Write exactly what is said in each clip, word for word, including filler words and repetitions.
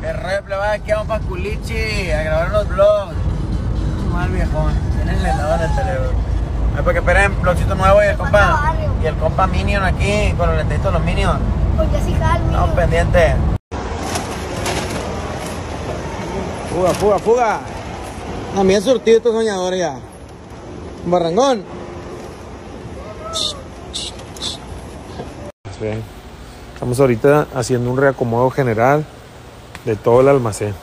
El reple va aquí a un Paculichi a grabar unos vlogs. Mal viejón, tienen el helado en el teléfono. Ay, porque esperen, vlogcito nuevo y el compa. Y el compa Minion aquí, con los lentecitos de los Minion. Con Jessica al Estamos pendientes. Fuga, fuga, fuga. A mí es surtido estos soñadores ya. Barrangón. Bien. Estamos ahorita haciendo un reacomodo general de todo el almacén.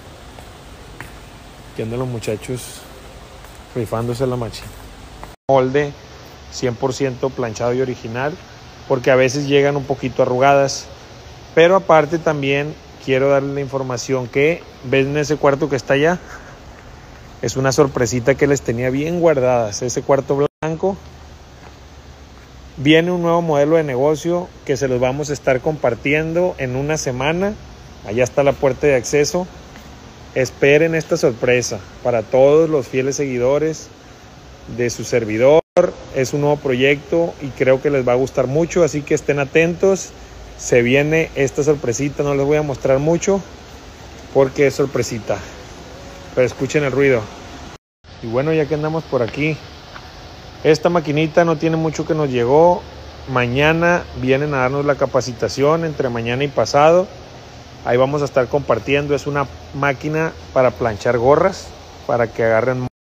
Aquí andan los muchachos rifándose la machina. Molde cien por ciento planchado y original, porque a veces llegan un poquito arrugadas. Pero aparte también quiero darle la información que ven ese cuarto que está allá. Es una sorpresita que les tenía bien guardadas. Ese cuarto blanco. Viene un nuevo modelo de negocio que se los vamos a estar compartiendo en una semana. Allá está la puerta de acceso. Esperen esta sorpresa para todos los fieles seguidores de su servidor. Es un nuevo proyecto y creo que les va a gustar mucho, así que estén atentos. Se viene esta sorpresita, no les voy a mostrar mucho porque es sorpresita, pero escuchen el ruido. Y bueno, ya que andamos por aquí, esta maquinita no tiene mucho que nos llegó. Mañana vienen a darnos la capacitación, entre mañana y pasado. Ahí vamos a estar compartiendo. Es una máquina para planchar gorras, para que agarren